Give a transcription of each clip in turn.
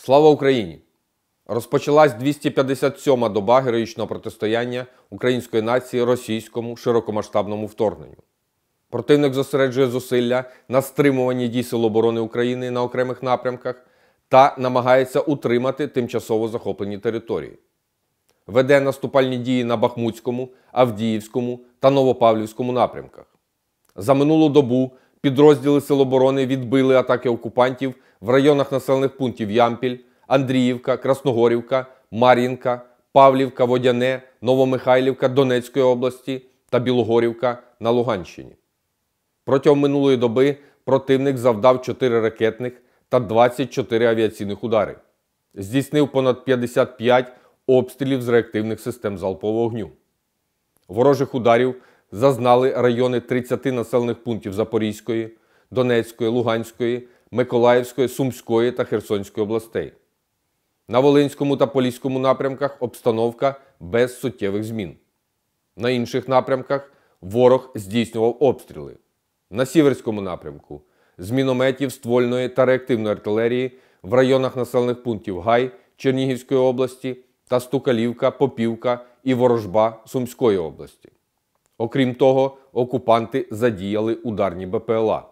Слава Україні! Розпочалась 257-ма доба героїчного протистояння української нації російському широкомасштабному вторгненню. Противник зосереджує зусилля на стримуванні дій Сил оборони України на окремих напрямках та намагається утримати тимчасово захоплені території. Веде наступальні дії на Бахмутському, Авдіївському та Новопавлівському напрямках. За минулу добу підрозділи Сил оборони відбили атаки окупантів в районах населених пунктів Ямпіль, Андріївка, Красногорівка, Мар'їнка, Павлівка, Водяне, Новомихайлівка Донецької області та Білогорівка на Луганщині. Протягом минулої доби противник завдав 4 ракетних та 24 авіаційних удари. Здійснив понад 55 обстрілів з реактивних систем залпового вогню. Ворожих ударів зазнали райони 30 населених пунктів Запорізької, Донецької, Луганської, Миколаївської, Сумської та Херсонської областей. На Волинському та Поліському напрямках обстановка без суттєвих змін. На інших напрямках ворог здійснював обстріли. На Сіверському напрямку з мінометів, ствольної та реактивної артилерії в районах населених пунктів Гай Чернігівської області та Стукалівка, Попівка і Ворожба Сумської області. Окрім того, окупанти задіяли ударні БПЛА.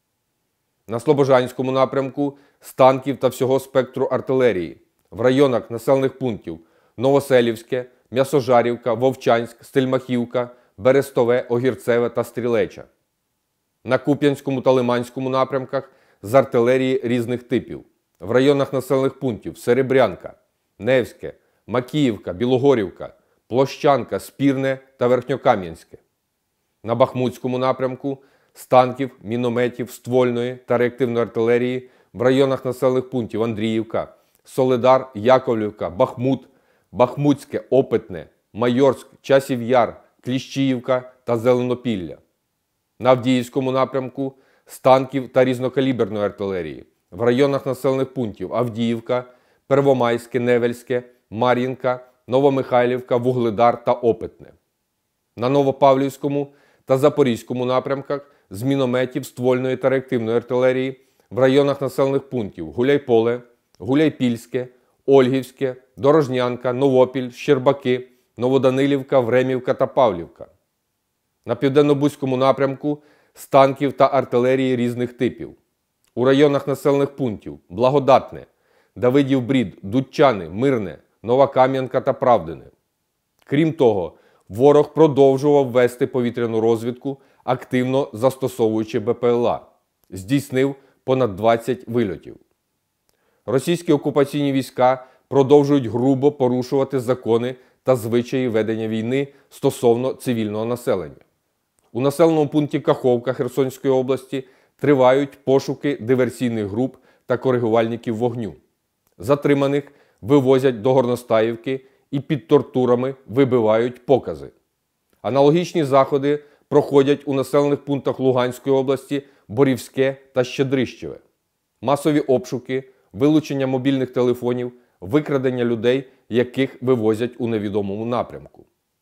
На Слобожанському напрямку з танків та всього спектру артилерії в районах населених пунктів Новоселівське, М'ясожарівка, Вовчанськ, Стельмахівка, Берестове, Огірцеве та Стрілеча. На Куп'янському та Лиманському напрямках з артилерії різних типів в районах населених пунктів Серебрянка, Невське, Макіївка, Білогорівка, Площанка, Спірне та Верхньокам'янське. На Бахмутському напрямку з танків, мінометів, ствольної та реактивної артилерії в районах населених пунктів Андріївка, Солидар, Яковлівка, Бахмут, Бахмутське, Опитне, Майорськ, Часів Яр, Кліщіївка та Зеленопілля. На Авдіївському напрямку з танків та різнокаліберної артилерії в районах населених пунктів Авдіївка, Первомайське, Невельське, Мар'їнка, Новомихайлівка, Вугледар та Опитне. На Новопавлівському та Запорізькому напрямках з мінометів, ствольної та реактивної артилерії в районах населених пунктів Гуляйполе, Гуляйпільське, Ольгівське, Дорожнянка, Новопіль, Щербаки, Новоданилівка, Времівка та Павлівка. На Південно-Бузькому напрямку з танків та артилерії різних типів. У районах населених пунктів Благодатне, Давидів-Брід, Дудчани, Мирне, Нова Кам'янка та Правдине. Крім того, ворог продовжував вести повітряну розвідку, активно застосовуючи БПЛА. Здійснив понад 20 вильотів. Російські окупаційні війська продовжують грубо порушувати закони та звичаї ведення війни стосовно цивільного населення. У населеному пункті Каховка Херсонської області тривають пошуки диверсійних груп та коригувальників вогню. Затриманих вивозять до Горностаївки і під тортурами вибивають покази. Аналогічні заходи проходять у населених пунктах Луганської області Борівське та Щедрищеве. Масові обшуки, вилучення мобільних телефонів, викрадення людей, яких вивозять у невідомому напрямку.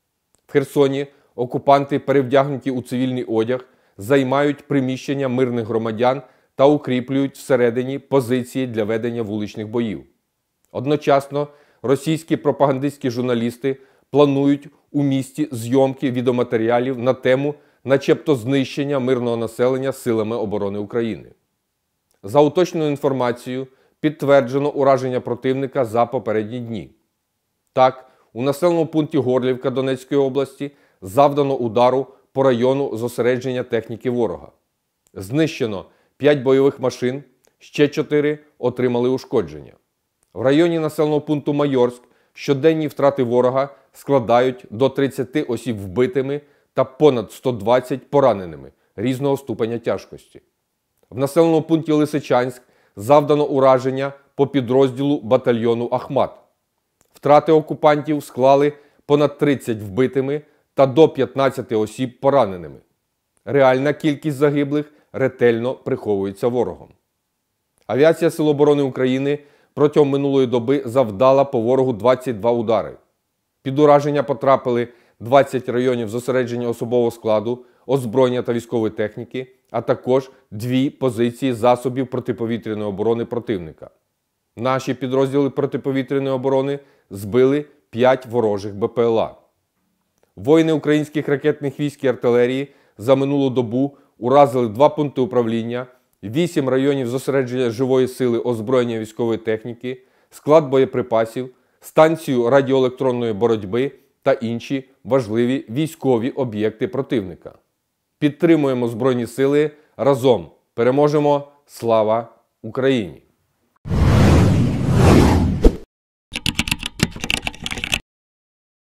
В Херсоні окупанти, перевдягнуті у цивільний одяг, займають приміщення мирних громадян та укріплюють всередині позиції для ведення вуличних боїв. Одночасно російські пропагандистські журналісти планують у місті зйомки відеоматеріалів на тему начебто знищення мирного населення Силами оборони України. За уточненою інформацією, підтверджено ураження противника за попередні дні. Так, у населеному пункті Горлівка Донецької області завдано удару по району зосередження техніки ворога. Знищено 5 бойових машин, ще 4 отримали ушкодження. В районі населеного пункту Майорськ щоденні втрати ворога складають до 30 осіб вбитими та понад 120 пораненими різного ступеня тяжкості. В населеному пункті Лисичанськ завдано ураження по підрозділу батальйону Ахмат. Втрати окупантів склали понад 30 вбитими та до 15 осіб пораненими. Реальна кількість загиблих ретельно приховується ворогом. Авіація Сил оборони України протягом минулої доби завдала по ворогу 22 удари. Під ураження потрапили 20 районів зосередження особового складу, озброєння та військової техніки, а також 2 позиції засобів протиповітряної оборони противника. Наші підрозділи протиповітряної оборони збили 5 ворожих БПЛА. Воїни українських ракетних військ і артилерії за минулу добу уразили 2 пункти управління, 8 районів зосередження живої сили озброєння військової техніки, склад боєприпасів, станцію радіоелектронної боротьби та інші важливі військові об'єкти противника. Підтримуємо Збройні сили разом. Переможемо! Слава Україні!